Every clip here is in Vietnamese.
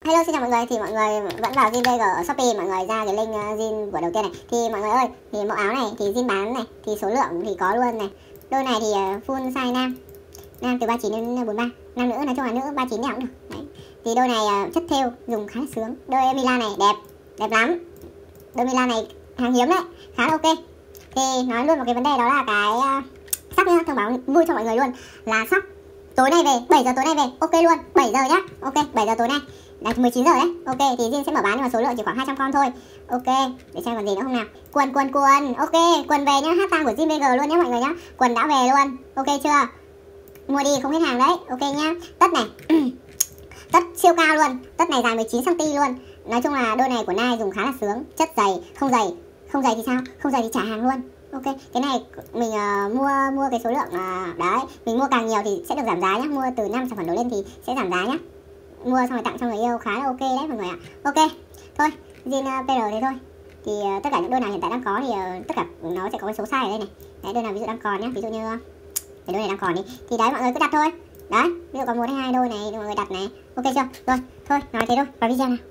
Hello, xin chào mọi người. Thì mọi người vẫn vào zin BG ở Shopee, mọi người ra cái link zin của đầu tiên này. Thì mọi người ơi, thì mẫu áo này thì zin bán này, thì số lượng thì có luôn này. Đôi này thì full size nam. Nam từ 39 đến 43. Nam nữ, nói chung là nữ 39 nào cũng được. Đấy. Thì đôi này chất thêu dùng khá là sướng. Đôi Milan này đẹp, đẹp lắm. Đôi Milan này hàng hiếm đấy, khá là ok. Thì nói luôn một cái vấn đề đó là cái sắp nhá, thông báo vui cho mọi người luôn là sắp tối nay về, 7 giờ tối nay về, ok luôn, 7 giờ nhá. Ok, 7 giờ tối nay. Là 19 giờ đấy. Ok, thì zin sẽ mở bán nhưng mà số lượng chỉ khoảng 200 con thôi. Ok, để xem còn gì nữa không nào. Quần. Ok, quần về nhá, hashtag của zin BG luôn nhá mọi người nhá. Quần đã về luôn. Ok chưa? Mua đi không hết hàng đấy. Ok nhá. Tất này. Tất siêu cao luôn. Tất này dài 19 cm luôn. Nói chung là đôi này của Nike dùng khá là sướng, chất dày, không dày thì sao? Không dày thì trả hàng luôn. Ok, cái này mình mua cái số lượng đấy, mình mua càng nhiều thì sẽ được giảm giá nhá. Mua từ 5 sản phẩm đổ lên thì sẽ giảm giá nhá. Mua xong rồi tặng cho người yêu khá là ok đấy mọi người ạ. Ok, thôi, zin PR thế thôi. Thì tất cả những đôi nào hiện tại đang có thì tất cả nó sẽ có cái số size ở đây này. Đấy, đôi nào ví dụ đang còn nhá, ví dụ như cái đôi này đang còn đi. Thì đấy mọi người cứ đặt thôi. Đấy, ví dụ có 1 hay 2 đôi này thì mọi người đặt này. Ok chưa? Rồi, thôi, nói thế thôi, vào video nào.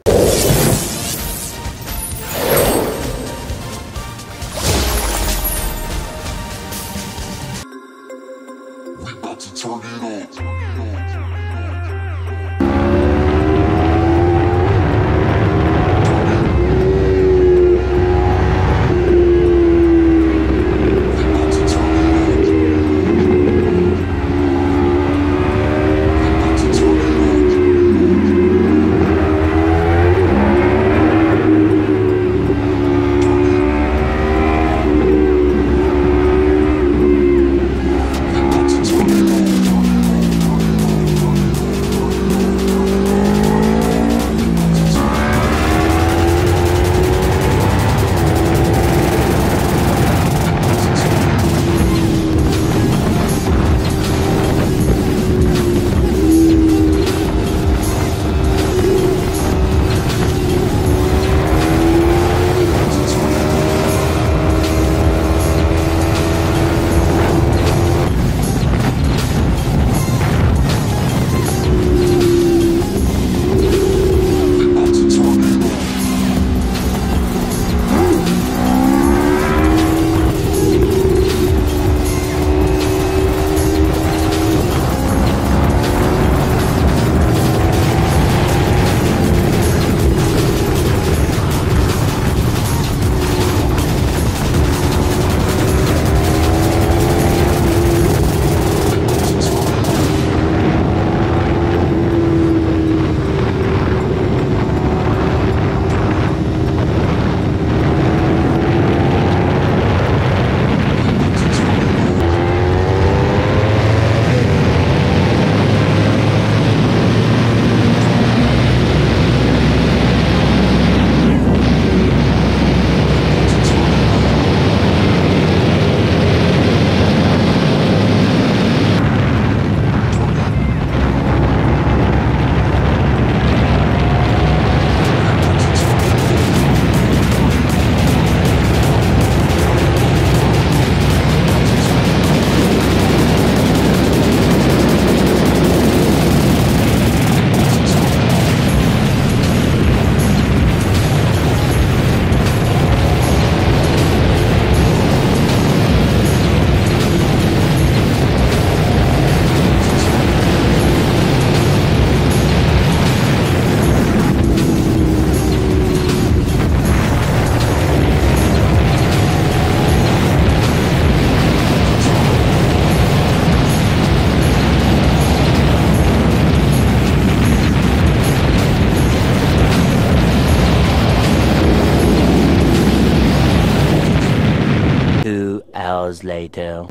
Later.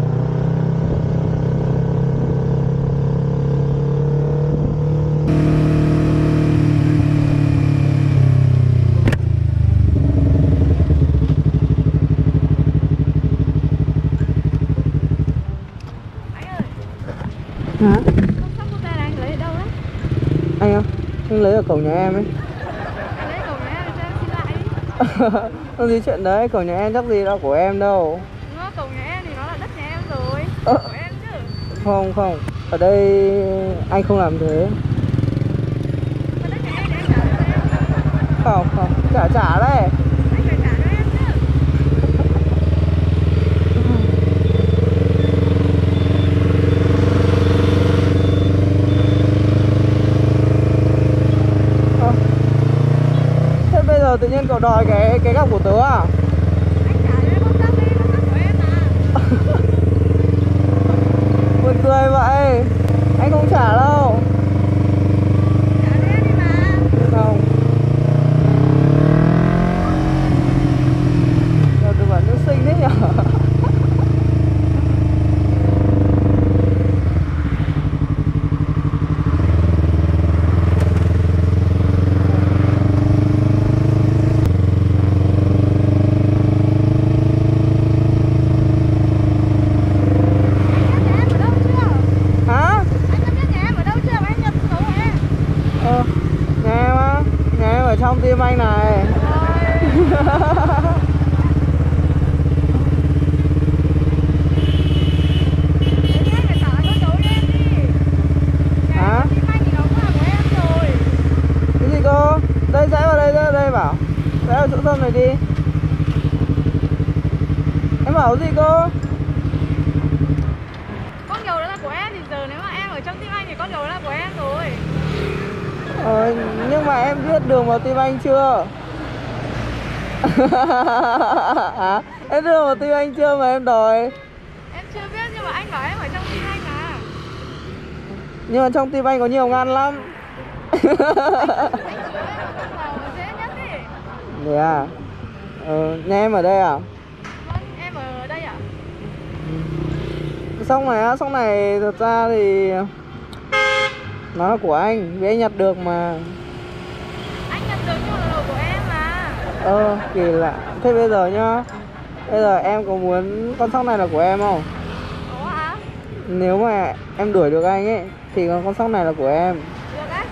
Hả? Con sắp của ta này anh lấy ở đâu đấy? Anh á? Anh lấy ở cổng nhà em ấy. Anh lấy cổng nhà em cho em xin lại đi. Không gì chuyện đấy, cổng nhà em chắc gì đâu của em đâu. Nó cổng nhà em thì nó là đất nhà em rồi. Của em chứ. Không, ở đây anh không làm thế. Mà đất nhà em thì Không, không, trả đấy. Anh phải trả cho em chứ. Thế bây giờ tự nhiên cậu đòi cái góc của tớ à? Anh trả cho em con tắc đi, con tắc của em mà. Buồn cười vậy. Anh không trả đâu. Trả cho em đi mà. Không. Giờ tôi bảo nữ sinh đấy nhở. Trong tim anh này. Hả? Cái gì cô? Đây rẽ vào đây bảo. Rẽ vào chỗ sông này đi. Em bảo gì cô? Con dầu đó là của em thì giờ nếu mà em ở trong tim anh thì con dầu đó là của em rồi. Nhưng mà em biết đường vào tim anh chưa? Hả? Em biết đường vào tim anh chưa mà em đòi? Em chưa biết nhưng mà anh bảo em ở trong tim anh mà. Nhưng mà trong tim anh có nhiều ngăn lắm. Anh chứa em vào dễ nhất đi. Thế à? Nhà em ở đây à? Vâng, em ở đây ạ. Sông này thật ra thì nó là của anh, vì anh nhặt được mà. Anh nhặt được nhưng mà là đồ của em mà. Kỳ lạ. Thế bây giờ nhá, bây giờ em có muốn con sóc này là của em không? Có hả? Nếu mà em đuổi được anh ấy thì con sóc này là của em. Được á.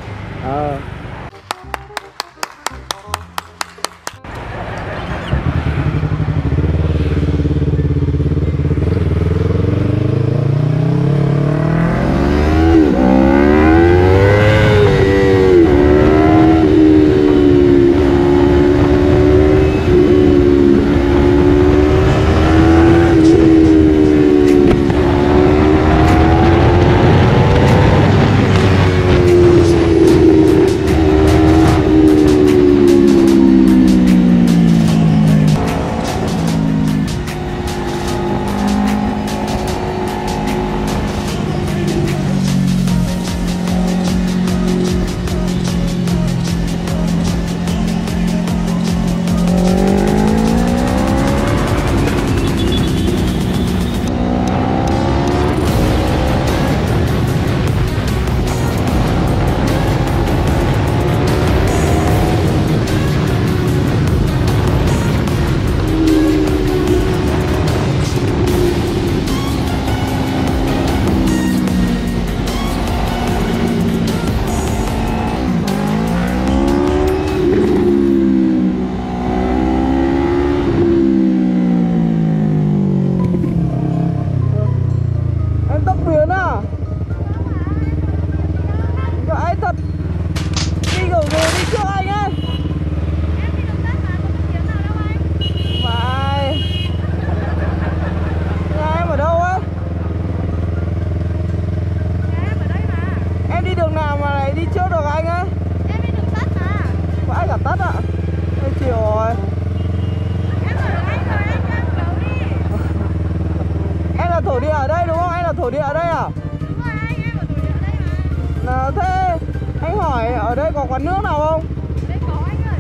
thổ địa ở đây đúng không? Anh là thổ địa ở đây à? Đúng rồi anh, em ở thổ địa ở đây mà. Thế anh hỏi ở đây có quán nước nào không? Đây có anh ơi.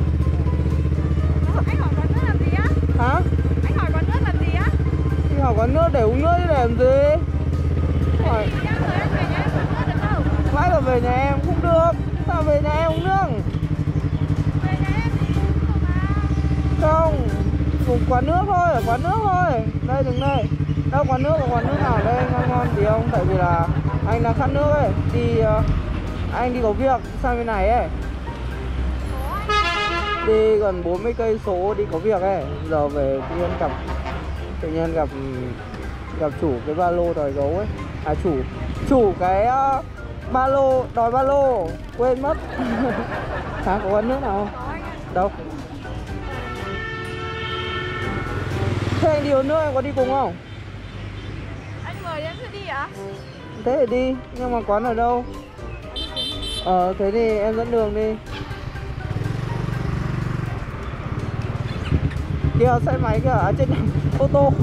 Đó, anh hỏi quán nước làm gì á? Hả? Anh hỏi quán nước làm gì á? Anh hỏi quán nước để uống nước chứ để làm gì? Hỏi... Em rồi em về nhà em uống nước được không? Mãi là về nhà em cũng được. Sao về nhà em uống nước? Về nhà em thì uống được mà. Không, cùng quán nước thôi, ở quán nước thôi. Đây đứng đây. Đâu quán nước, có quán nước nào ở đây ngon ngon gì không? Tại vì là anh đang khát nước ấy. Anh đi có việc sang bên này ấy. Đi gần 40 cây số đi có việc ấy. Giờ về tự nhiên gặp chủ cái ba lô đòi gấu ấy. À chủ cái ba lô đòi ba lô quên mất. Hả, có quán nước nào không? Có anh Đâu? Thế anh đi uống nước em có đi cùng không? Anh mời em sẽ đi ạ? Thế thì đi, nhưng mà quán ở đâu? Thế thì em dẫn đường đi. Kìa xe máy kìa, ở trên ô tô.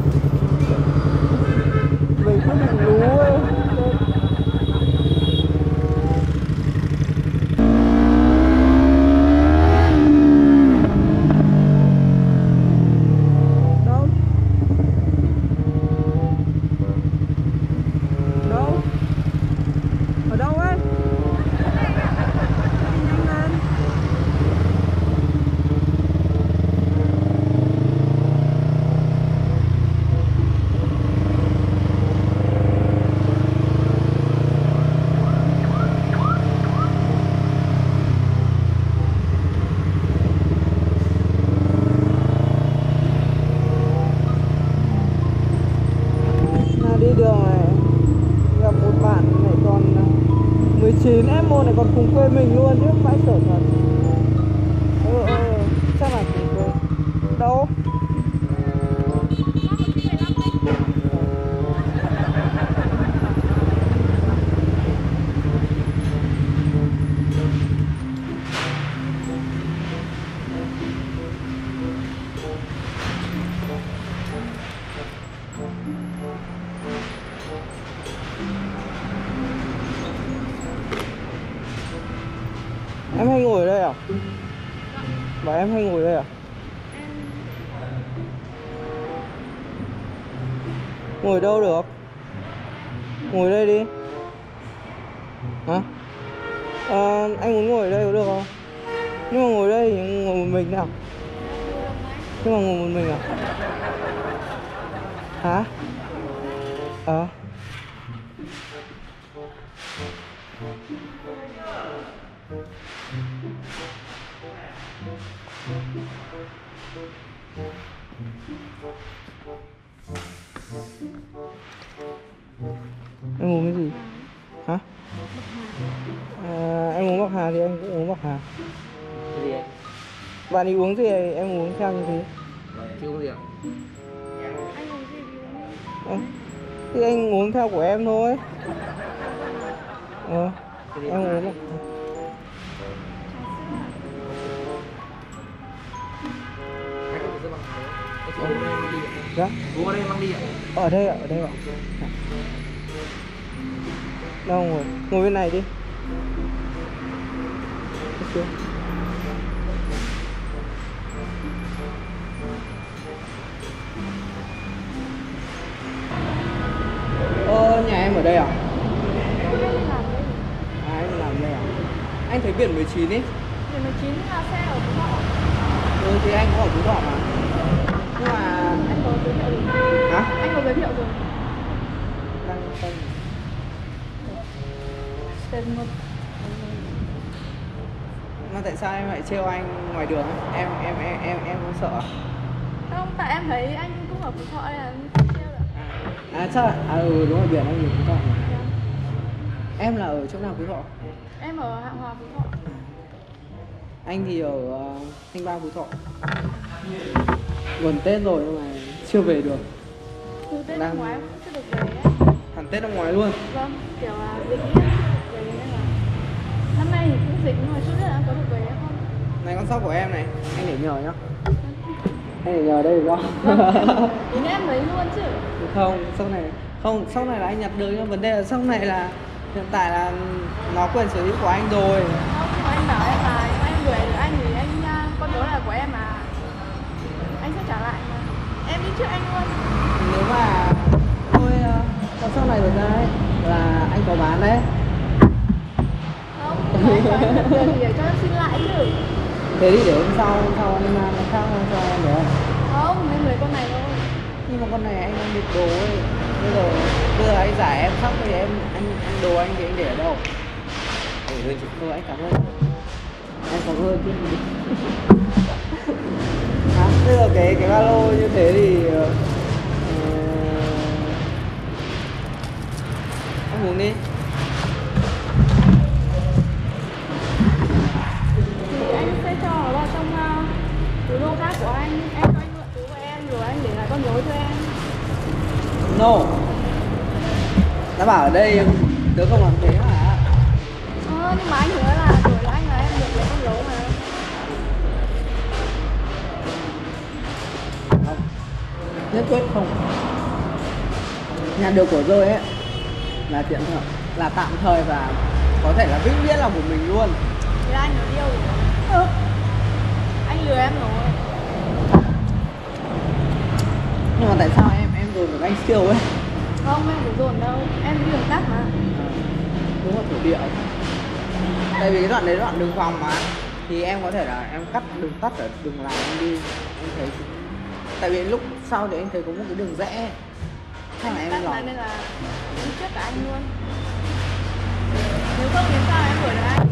Mình cứ định lú ấy. Đâu? Đâu? Ở đâu ấy? Nhanh lên. Đi đường này gặp một bạn này còn 19 F1 này còn cùng quê mình luôn chứ vãi sở thật. Chắc là cùng quê. Đâu? Em hay ngồi ở đây à? Và em hay ngồi ở đây à? Ngồi đâu được? Ngồi đây đi. Hả? Anh muốn ngồi ở đây có được không? Nhưng mà ngồi đây thì ngồi một mình nào. Nhưng mà ngồi một mình à? Hả? Em uống cái gì? Hả? Em uống bạc hà thì anh cũng uống bạc hà. Cái gì anh? Bạn ấy uống gì em uống theo như thế. Chứ uống gì ạ? Anh uống gì thì uống đi. Thì anh uống theo của em thôi. Em uống bạc hà. Anh có thểซื้อbằng thế. Có chị uống ở đây mang đi ạ? Dạ? Uống ở đây mang đi ạ? Ở đây ạ, ở đây ạ. Đâu ngồi? Ngồi bên này đi. Được. Nhà em ở đây à? Em làm đây à? Anh thấy biển 19 ấy. Biển 19 là xe ở Phú Thọ. Thì anh có ở Phú Thọ mà. Nhưng mà Anh có giới thiệu rồi. hả? Anh có giới thiệu rồi. Đăng tên. Tên một. Mà tại sao em lại trêu anh ngoài đường ấy? Em không sợ à? Không, tại em thấy anh cũng ở Phú Thọ nên là em không trêu được. Chắc là đúng rồi, biển anh ở Phú Thọ mà. Em là ở chỗ nào Phú Thọ? Em ở Hạ Hòa, Phú Thọ. Anh thì ở Thanh Ba, Phú Thọ. Gần Tết rồi nhưng mà chưa về được. Từ Tết năm ngoái em cũng chưa được về ấy. Hẳn Tết năm ngoái luôn. Vâng, kiểu là dịch ấy, chưa được về nên là năm nay thì cũng dịch nhưng mà chưa biết là em có được về hay không. Này con sóc của em này, anh để nhờ nhá. Anh để nhờ đây được không? Ý em lấy luôn chứ. Không, sau này là anh nhặt được, nhưng vấn đề là sau này là hiện tại là nó quyền sở hữu của anh rồi. Không, mà anh bảo em là nếu em gửi được anh thì anh con dấu là của em mà anh sẽ trả lại mà. Em đi trước anh luôn. Nếu mà thôi còn sau này được ra ấy là anh có bán đấy. Không, anh có anh nhận tiền thì để cho em xin lại chứ. Thế thì để hôm sau anh mang cái khác cho em được không? Không, em lấy con này thôi. Nhưng mà con này anh đang địch đồ ấy. Bây giờ anh giải em sắp thì anh đồ anh thì anh để ở đâu? Để chị thôi, anh cảm ơn. Em cảm ơn chứ. Bây giờ cái ba lô như thế thì em uống đi. Thì anh sẽ cho nó vào trong nô. Nó bảo ở đây tớ không làm thế hả? Nhưng mà anh hứa là tuổi là anh là em được lấy con gấu mà. Không. Nhất quyết không. Nhà được của rơi ấy là chuyện thật, là tạm thời và có thể là vĩnh viễn là của mình luôn. Thế là anh nói yêu rồi. Anh lừa em rồi. Nhưng mà tại sao em rồi được anh siêu ấy? Không, em không dồn đâu. Em đi đường tắt mà. Đúng là thổ địa. Tại vì cái đoạn đấy đoạn đường vòng mà, thì em có thể là em cắt đường tắt ở đường làng em đi. Em thấy tại vì lúc sau thì em thấy có một cái đường rẽ. Chắc là em lòng nên là em trước cả anh luôn. Nếu không thì sao em đuổi được anh?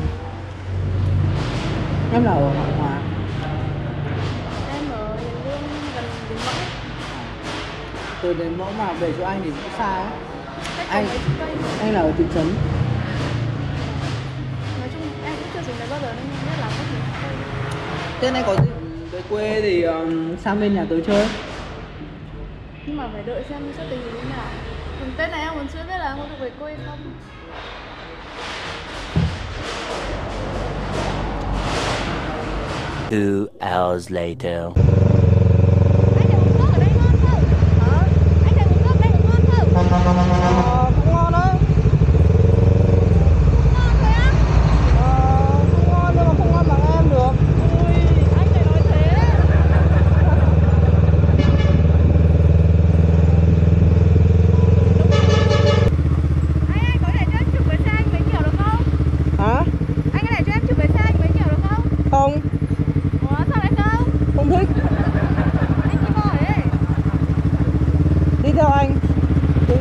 em là ở Hoàng Hòa. Em ở Hiền Lương gần đến Mẫu. Từ đến Mẫu mà về chỗ anh thì cũng xa ấy. Cách Anh- mấy chục cây. Anh là ở thị trấn. Nói chung em cũng chưa xuống đấy bao giờ nên không biết là có mấy chục cây. Thế này có dịp về quê thì sang bên nhà tớ chơi. Nhưng mà phải đợi xem sẽ tình hình như thế nào. Còn Tết này em còn chưa biết là em có được về quê không. 2 hours later. Anh thấy uống nước ở đây ngon không? Hả? Anh thấy uống nước đây ngon không? Cũng ngon đấy. Ngon thôi á? Cũng ngon nhưng mà không ngon bằng em được. Ui, anh lại nói thế. Anh có thể cho em chụp cái xe anh mấy kiểu được không? Hả? Anh có thể cho em chụp cái xe anh mấy kiểu được không? Không, Ủa sao lại không? không thích. Anh đi bỏ đấy. Đi theo anh. Đi.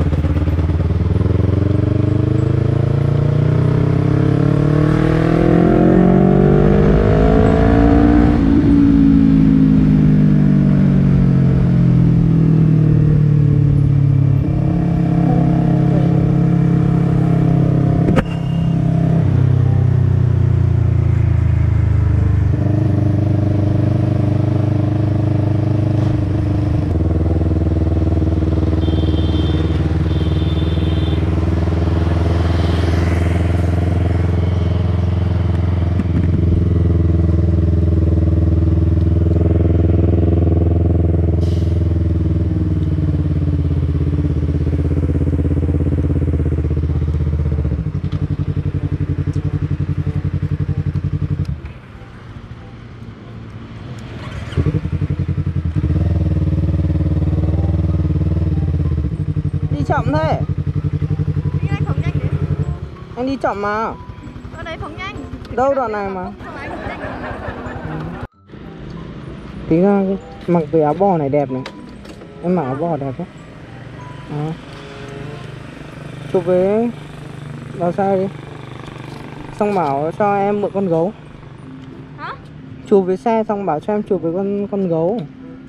Đi chậm thế. Đi anh phóng nhanh đấy. Anh đi chậm mà. Ở đấy phóng nhanh. Đâu đoạn này mà. Sao anh phóng nhanh? Tí ra mặc cái áo bò này đẹp này. Em mặc áo bò đẹp đấy. Đó. Chụp với vào xe đi. Xong bảo cho em mượn con gấu. Hả? Chụp với xe xong bảo cho em chụp với con gấu.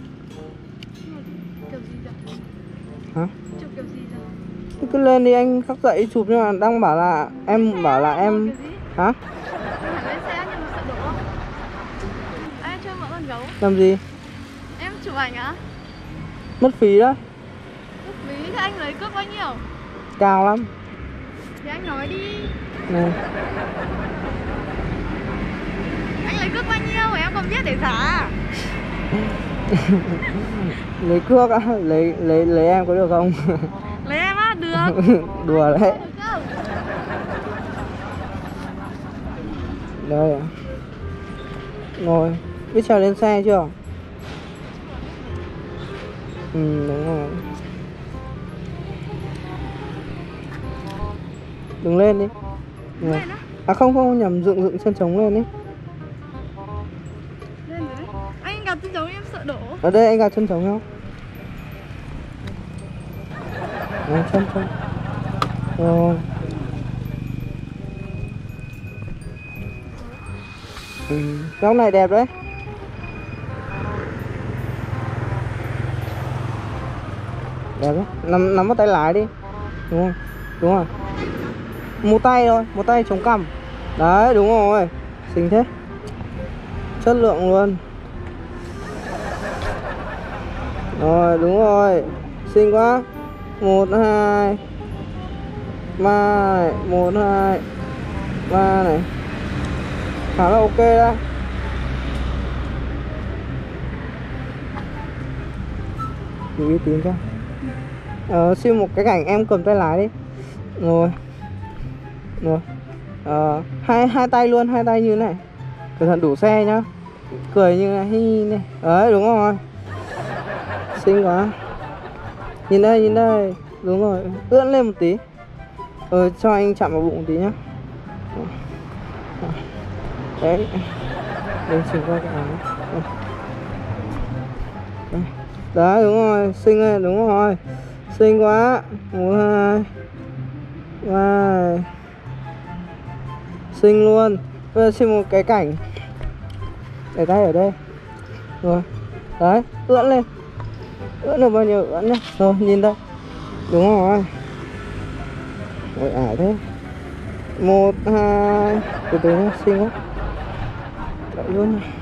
Kiểu gì vậy? Hả? Chụp kiểu gì vậy? Thì cứ lên đi anh khắc dậy chụp nhưng mà đang bảo là em bảo là em Kiểu gì? hả? Phải lên xe nhưng mà sợ đổ không? Anh cho em mượn con gấu. Làm gì? Em chụp ảnh á? Mất phí đó, Cước ví thế anh lấy cước bao nhiêu? cao lắm. Thì anh nói đi. Này. Anh lấy cước bao nhiêu mà em còn biết để trả. Lấy cước á, lấy em có được không? Lấy em á, được. Đùa đấy. Được không? Đây. Rồi, biết trèo lên xe chưa? Đúng rồi. Đứng lên đi. Rồi. Lên á. À không, nhầm dựng chân trống lên đi. Lên rồi đấy. Anh gặp chân trống em sợ đổ. Ở đây anh gặp chân trống không? Đấy, chân. Rồi. Góc này đẹp đấy. Đẹp đấy. Nắm vào tay lái đi. Đúng không? Đúng rồi. Một tay thôi, một tay chống cằm. Đấy, đúng rồi. Xinh thế. Chất lượng luôn. Rồi, đúng rồi. Xinh quá. 1, 2, 3 này, 1, 2, 3 này. Khá là ok đấy. Chú uy tín cho. Xin một cái cảnh em cầm tay lái đi. Rồi. Rồi. Hai tay luôn, hai tay như thế này. Cẩn thận đủ xe nhá. Cười như này, hi này. Đấy, đúng rồi. Xinh quá. Nhìn đây, nhìn đây. Đúng rồi. Ưỡn lên một tí. Cho anh chạm vào bụng một tí nhá. Đấy. Đây chỉnh qua cái áo. Đấy, đúng rồi. Xinh rồi, đúng rồi. Xinh quá. 1, 2, 3. Xinh luôn. Bây giờ xin một cái cảnh. Để tay ở đây. Rồi. Đấy, ưỡn lên. Ưỡn được bao nhiêu ưỡn nhá. Rồi, nhìn đây. Đúng rồi. Ôi ảo thế. 1, 2. Từ từ nhá, xinh quá. Đợi luôn này.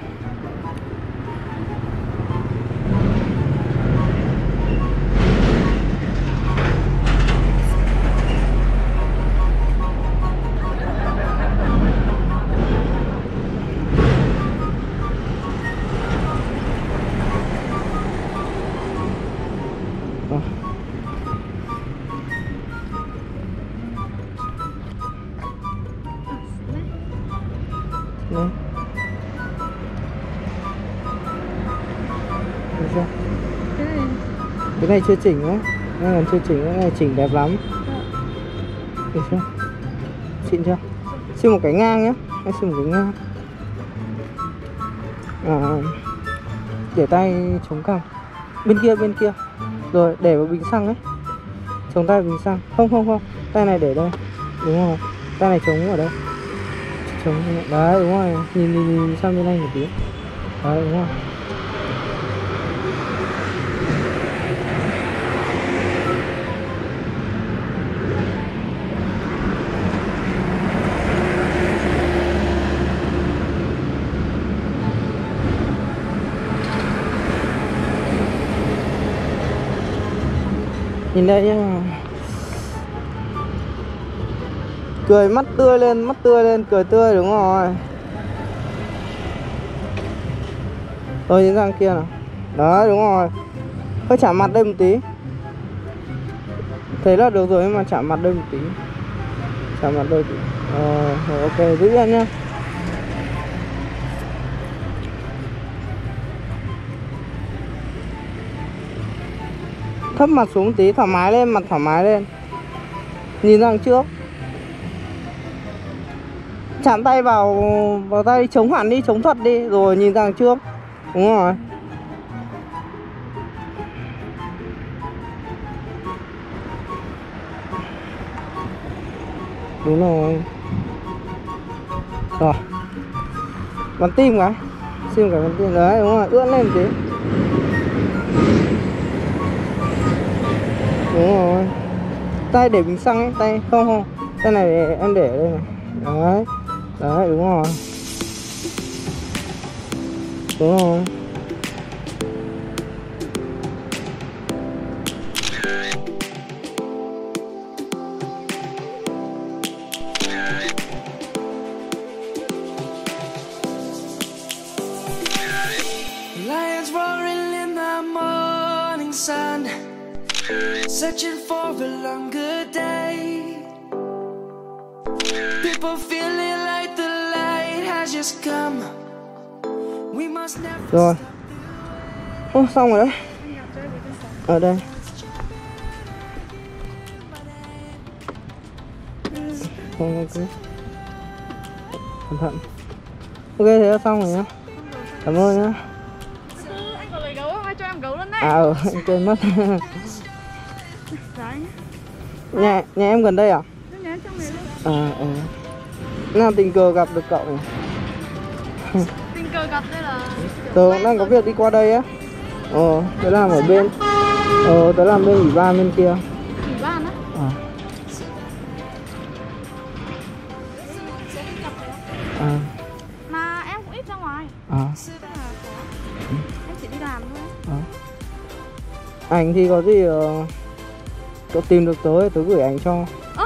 Đây. Được chưa? Cái này chưa chỉnh á. Cái này còn chưa chỉnh, cái này chỉnh đẹp lắm. Được chưa? Xịn chưa? Xin một cái ngang nhé. Anh xin một cái ngang. Để tay chống cằm. Bên kia. Rồi để vào bình xăng ấy. Chống tay bình xăng. Không. Tay này để đây. Đúng rồi. Tay này chống ở đây. Chống đấy, đúng rồi. Nhìn sang bên này một tí. Đấy, đúng rồi. Nhìn đây nhá. Cười mắt tươi lên, cười tươi, đúng rồi. Rồi nhìn sang kia nào. Đấy, đúng rồi. Hơi chạm mặt đây một tí. Thế là được rồi, nhưng mà chạm mặt đây một tí. Chạm mặt đây tí. Rồi ok, giữ yên nhá. Thấp mặt xuống tí, thoải mái lên, mặt thoải mái lên. Nhìn ra đằng trước. Chạm tay vào tay, chống hẳn đi, chống thật đi. Rồi nhìn ra đằng trước. Đúng rồi. Đúng rồi. Rồi. Bắn tim cái. Xin cái bắn tim. Đấy, đúng rồi. Ưỡn lên một tí. Đúng rồi. Tay để bình xăng ấy, tay không. Tay này em để ở đây này. Đấy. Đấy, đúng rồi. Đúng rồi. Lions roaring in the morning sun, searching for a longer day. People feeling like the light has just come. We must never. Rồi. Ô, xong rồi đấy. Ở đây. Không, ok. Cẩn thận. Ok, thế là xong rồi nhá. Cảm ơn nhá. Anh còn lấy gấu không? Ai cho em gấu luôn đấy. Em quên mất. Nhà em gần đây à? Nhà em trong này luôn. Nào tình cờ gặp được cậu này. Tình cờ gặp đây là. Tớ đang có việc đi qua đây á. Tớ làm ở bên. Tớ làm bên ủy ban bên kia. Ủy ban á? Mà em cũng ít ra ngoài. Em chỉ đi làm thôi. Ảnh thì có gì Cậu tìm được tớ gửi ảnh cho.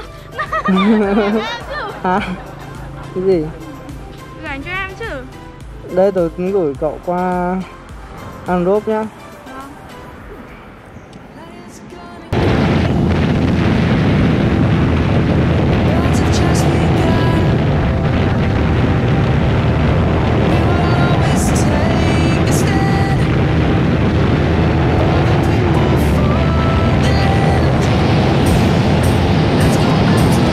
Hả? Cái gì? Gửi ảnh cho em chứ. Đây tớ gửi cậu qua Android nhá. Words have just begun. We will always take a stand. All the people for the land. Let's go back to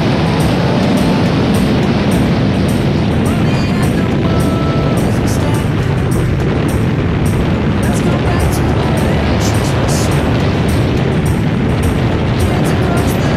we're the animals we stand. Let's go back to where trees were sown. Kids across the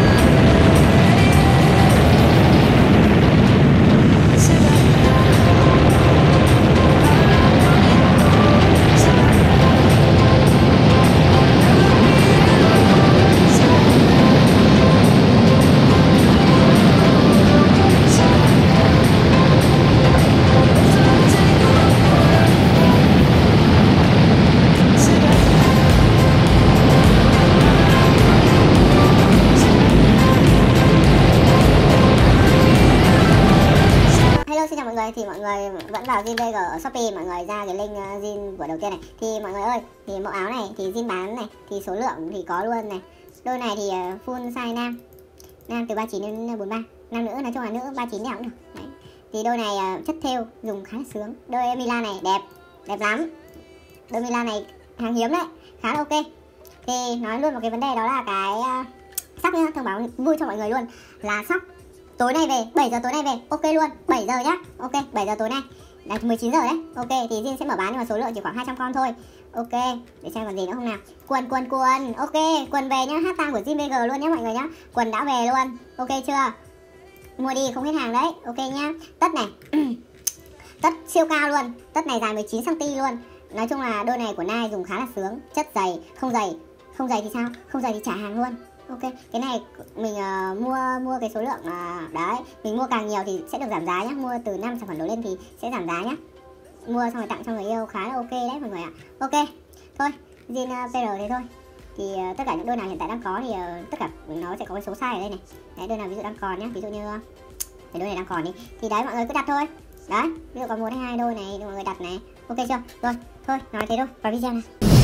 Hello, xin chào mọi người. Thì mọi người vẫn vào zin BG ở Shopee, mọi người ra cái link zin của đầu tiên này. Thì mọi người ơi, thì mẫu áo này thì zin bán này, thì số lượng thì có luôn này. Đôi này thì full size nam. Nam từ 39 đến 43. Nam nữ, nói chung là nữ 39 đẹp cũng được. Đấy. Thì đôi này chất thêu dùng khá là sướng. Đôi Milan này đẹp, đẹp lắm. Đôi Milan này hàng hiếm đấy, khá là ok. Thì nói luôn một cái vấn đề đó là cái sóc nhá, thông báo vui cho mọi người luôn là sóc tối nay về, 7 giờ tối nay về, ok luôn, 7 giờ nhá, ok, 7 giờ tối nay, là 19 giờ đấy, ok, thì Jin sẽ mở bán nhưng mà số lượng chỉ khoảng 200 con thôi, ok, để xem còn gì nữa không nào, quần, ok, quần về nhá, hashtag của Jin BG luôn nhá mọi người nhá, quần đã về luôn, ok chưa, mua đi không hết hàng đấy, ok nhá, tất này, tất siêu cao luôn, tất này dài 19 cm luôn, nói chung là đôi này của Nike dùng khá là sướng, chất dày, không dày thì sao, không dày thì trả hàng luôn. Ok, cái này mình mua cái số lượng đấy, mình mua càng nhiều thì sẽ được giảm giá nhá, mua từ 5 sản phẩm đổ lên thì sẽ giảm giá nhá. Mua xong rồi tặng cho người yêu khá là ok đấy mọi người ạ. Ok, thôi, zin PR thế thôi. Thì tất cả những đôi nào hiện tại đang có thì tất cả nó sẽ có cái số size ở đây này. Đấy, đôi nào ví dụ đang còn nhá, ví dụ như cái đôi này đang còn đi. Thì đấy mọi người cứ đặt thôi. Đấy, ví dụ có 1 hay 2 đôi này mọi người đặt này. Ok chưa? Rồi, thôi, nói thế thôi, vào video này.